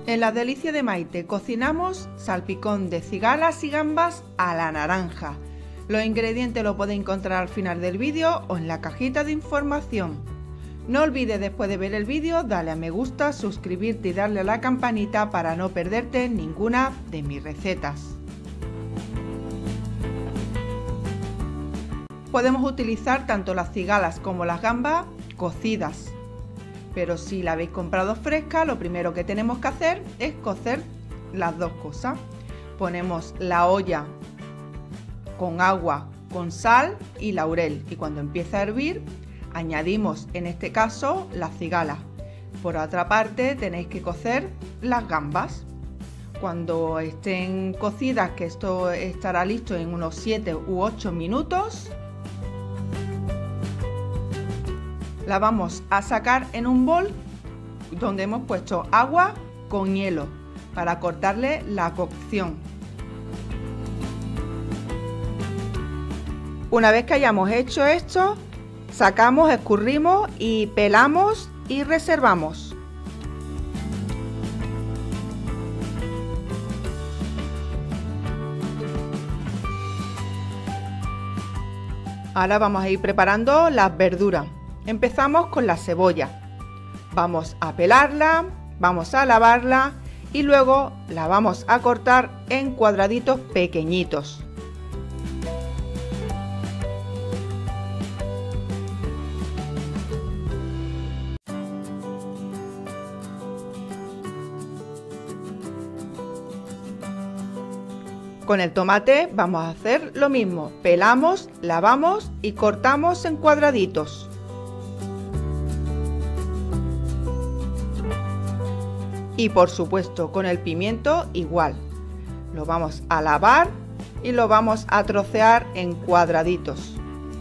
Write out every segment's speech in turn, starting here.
En las delicias de Maite cocinamos salpicón de cigalas y gambas a la naranja. Los ingredientes los podéis encontrar al final del vídeo o en la cajita de información. No olvides después de ver el vídeo darle a me gusta, suscribirte y darle a la campanita para no perderte ninguna de mis recetas. Podemos utilizar tanto las cigalas como las gambas cocidas. Pero si la habéis comprado fresca, lo primero que tenemos que hacer es cocer las dos cosas. Ponemos la olla con agua, con sal y laurel, y cuando empieza a hervir añadimos en este caso las cigalas. Por otra parte tenéis que cocer las gambas. Cuando estén cocidas, que esto estará listo en unos 7 u 8 minutos, la vamos a sacar en un bol donde hemos puesto agua con hielo para cortarle la cocción. Una vez que hayamos hecho esto, sacamos, escurrimos y pelamos y reservamos. Ahora vamos a ir preparando las verduras. Empezamos con la cebolla. Vamos a pelarla, vamos a lavarla y luego la vamos a cortar en cuadraditos pequeñitos. Con el tomate vamos a hacer lo mismo. Pelamos, lavamos y cortamos en cuadraditos. Y por supuesto con el pimiento igual. Lo vamos a lavar y lo vamos a trocear en cuadraditos.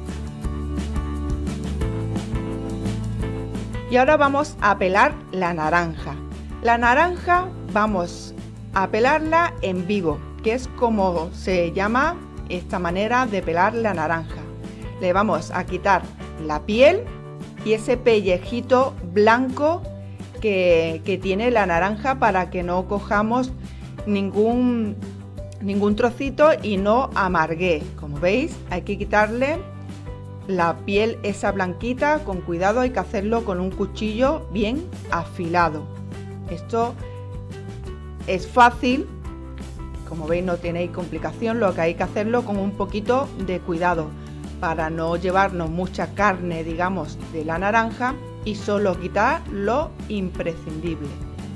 Y ahora vamos a pelar la naranja. La naranja vamos a pelarla en vivo, que es como se llama esta manera de pelar la naranja. Le vamos a quitar la piel y ese pellejito blanco que tiene la naranja para que no cojamos ningún trocito y no amargue. Como veis, hay que quitarle la piel esa blanquita con cuidado, hay que hacerlo con un cuchillo bien afilado. Esto es fácil, como veis no tenéis complicación, lo que hay que hacerlo con un poquito de cuidado para no llevarnos mucha carne, digamos, de la naranja y solo quitar lo imprescindible.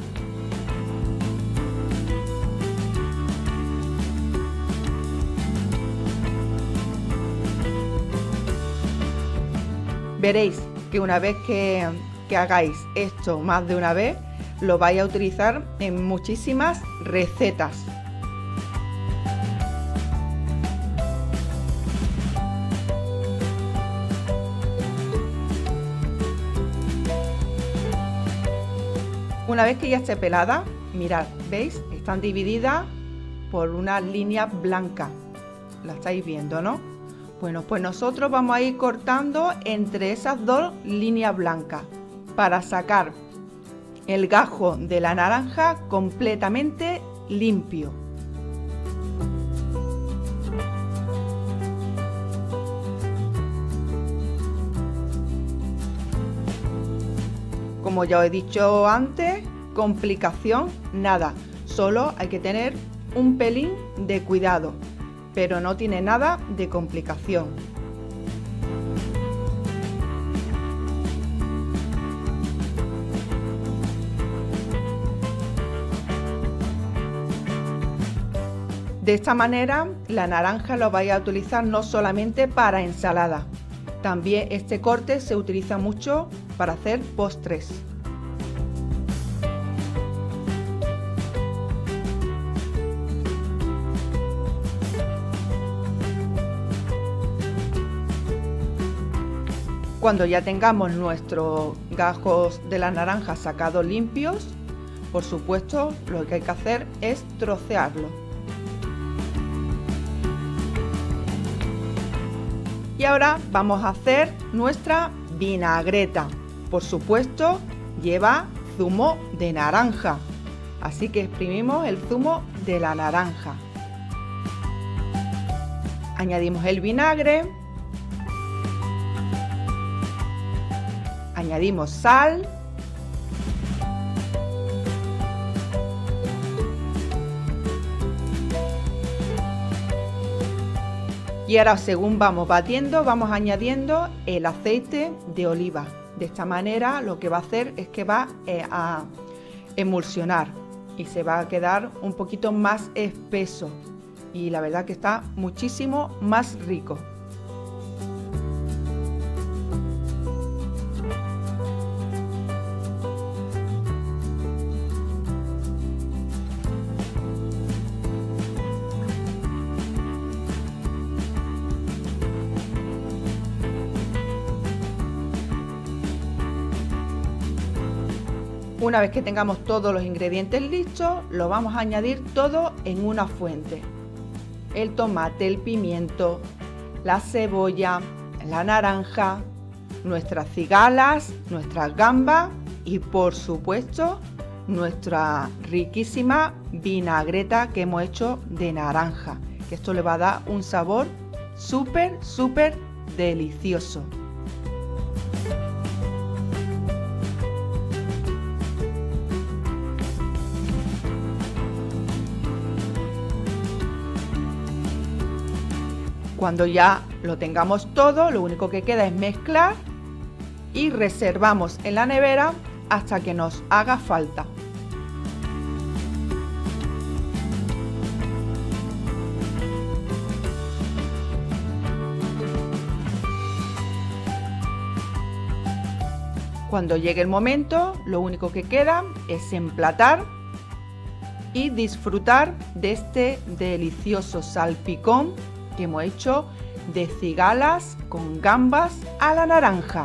Veréis que una vez que hagáis esto más de una vez, lo vais a utilizar en muchísimas recetas. Una vez que ya esté pelada, mirad, ¿veis? Están divididas por una línea blanca. La estáis viendo, ¿no? Bueno, pues nosotros vamos a ir cortando entre esas dos líneas blancas para sacar el gajo de la naranja completamente limpio. Como ya os he dicho antes, complicación nada, solo hay que tener un pelín de cuidado, pero no tiene nada de complicación. De esta manera la naranja lo vais a utilizar no solamente para ensalada, también este corte se utiliza mucho para hacer postres. Cuando ya tengamos nuestros gajos de la naranja sacados limpios, por supuesto lo que hay que hacer es trocearlo. Y ahora vamos a hacer nuestra vinagreta. Por supuesto, lleva zumo de naranja. Así que exprimimos el zumo de la naranja. Añadimos el vinagre. Añadimos sal. Y ahora, según vamos batiendo, vamos añadiendo el aceite de oliva. De esta manera lo que va a hacer es que va a emulsionar y se va a quedar un poquito más espeso. Y la verdad que está muchísimo más rico. Una vez que tengamos todos los ingredientes listos, lo vamos a añadir todo en una fuente. El tomate, el pimiento, la cebolla, la naranja, nuestras cigalas, nuestras gambas y por supuesto nuestra riquísima vinagreta que hemos hecho de naranja, que esto le va a dar un sabor súper delicioso. Cuando ya lo tengamos todo, lo único que queda es mezclar y reservamos en la nevera hasta que nos haga falta. Cuando llegue el momento, lo único que queda es emplatar y disfrutar de este delicioso salpicón que hemos hecho de cigalas con gambas a la naranja.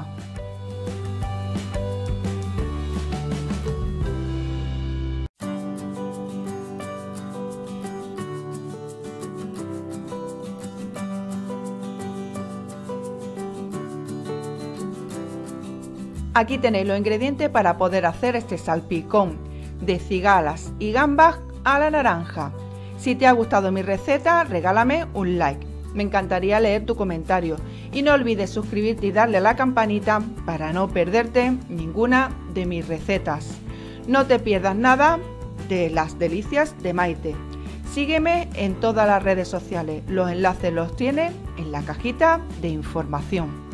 Aquí tenéis los ingredientes para poder hacer este salpicón de cigalas y gambas a la naranja. Si te ha gustado mi receta, regálame un like. Me encantaría leer tu comentario. Y no olvides suscribirte y darle a la campanita para no perderte ninguna de mis recetas. No te pierdas nada de las delicias de Maite. Sígueme en todas las redes sociales. Los enlaces los tienes en la cajita de información.